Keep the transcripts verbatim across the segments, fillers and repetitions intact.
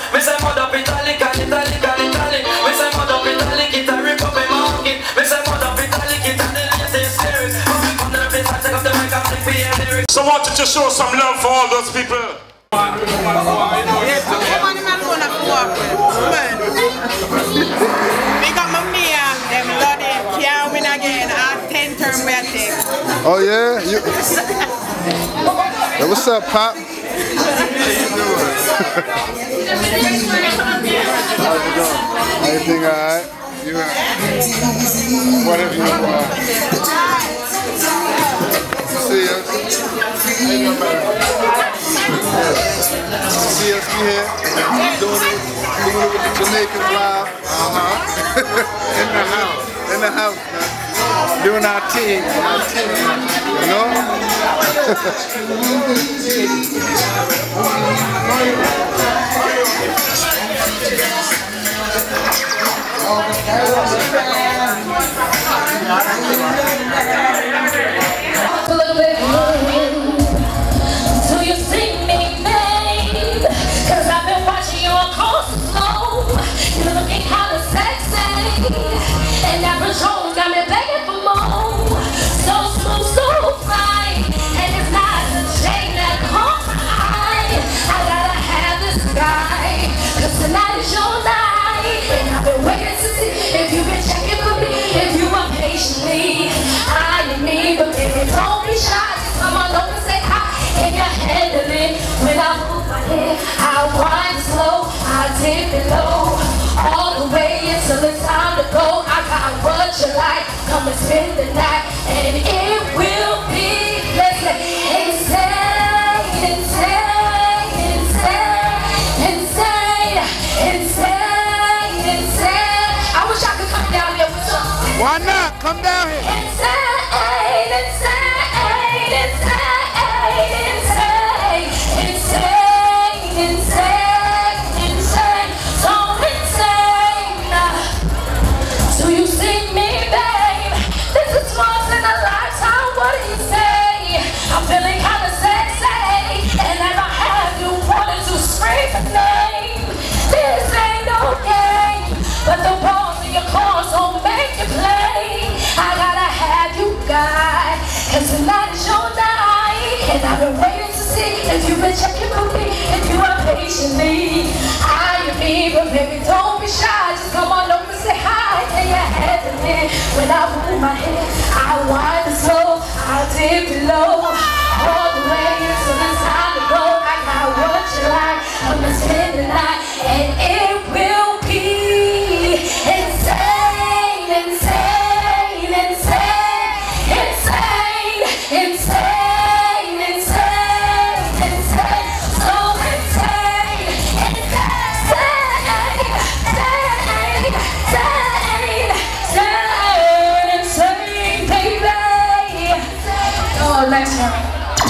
Me say mud up italic and italic and italic. Me say mud up italic, it a rip up my market. Me say mud up italic, it a the latest lyrics. When we come to the place, I take up the mic and sing for your lyrics. So I wanted to show some love for all those people. Yes, come on, man, go to walk with. We got my Mia, them bloody can't win again. Our ten term we are take. Oh yeah? You... Hey, what's up, Pop? How you doing? How's it going? Everything alright? You whatever you want. See us. See us here. Doing it, doing it with the Jamaican vibe. Uh-huh. In the house. In the house, man. Doing our team. Our team. You know? A little bit more. Do you see me, babe? Cause I've been watching you across the floor. You're looking kinda sexy, and that patrol got me begging for more. So smooth, so fine, and it's not a chain that comes high. I gotta have this guy, cause tonight is your night. And I've been waiting to see if you've been checking for me, if you are patiently eyeing me. But baby, don't be shy, just come on over and say hi. Can you handle it when I move my head? I wind slow, I dip it low, all the way until it's time to go. I got what you like, come and spend the night, and it will be, listen, insane, insane, insane, insane, insane, insane. I wish I could come down here with you. Why not? Come down here. Insane, insane, insane, insane, insane, insane, insane, so insane. Do you see me, babe? This is once in a lifetime. What do you say? I'm feeling kinda sexy, and as I have you wanted to scream the name. This ain't no game, but the balls in your claws don't make you play. I gotta have you guys, cause tonight is your night. And I've been waiting to see if you've been checking for me, if you are patiently eyeing me. But baby, don't be shy, just come on over and say hi. Can you handle it when I move my head? I wind it slow, I dip it low, all the way until it's time to go. I got what you like, I'm gonna spend the night, and it will be insane, insane, insane, insane, insane, insane, insane, so insane, insane, insane, insane, insane, baby. Oh, next one.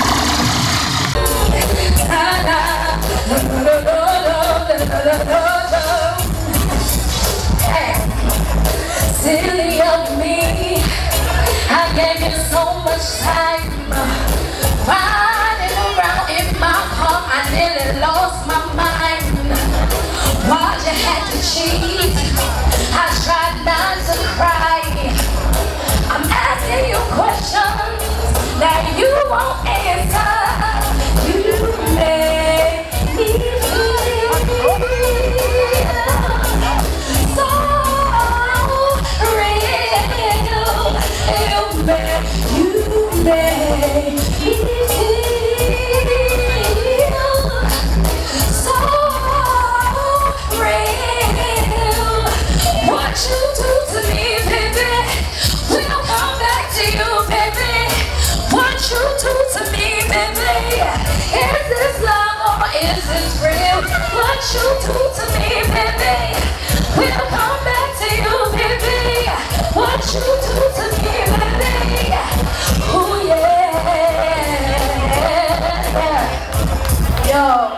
Silly of me, I gave you so much time, riding around in my car, I nearly lost my mind. Why'd you have to cheat? I tried not to cry. I'm asking you questions that you won't answer. You made me feel so real. You made, you made me feel so real. What you do to me, baby, will come back to you, baby. What you do to me, baby, is this love or is this real? What you do to me, baby, will come back to you, baby. What you do to me, baby, oh yeah. Yo.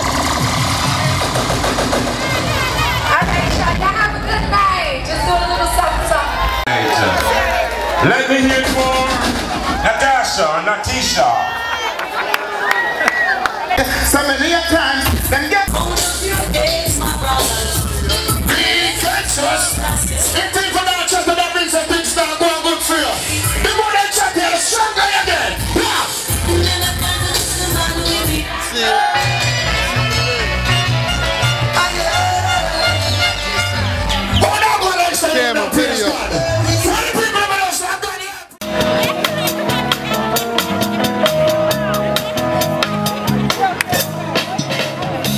Alright, y'all, y'all have a good night. Just do a little something, something. Let me hear it for Natasha or Natisha. So many times, then get It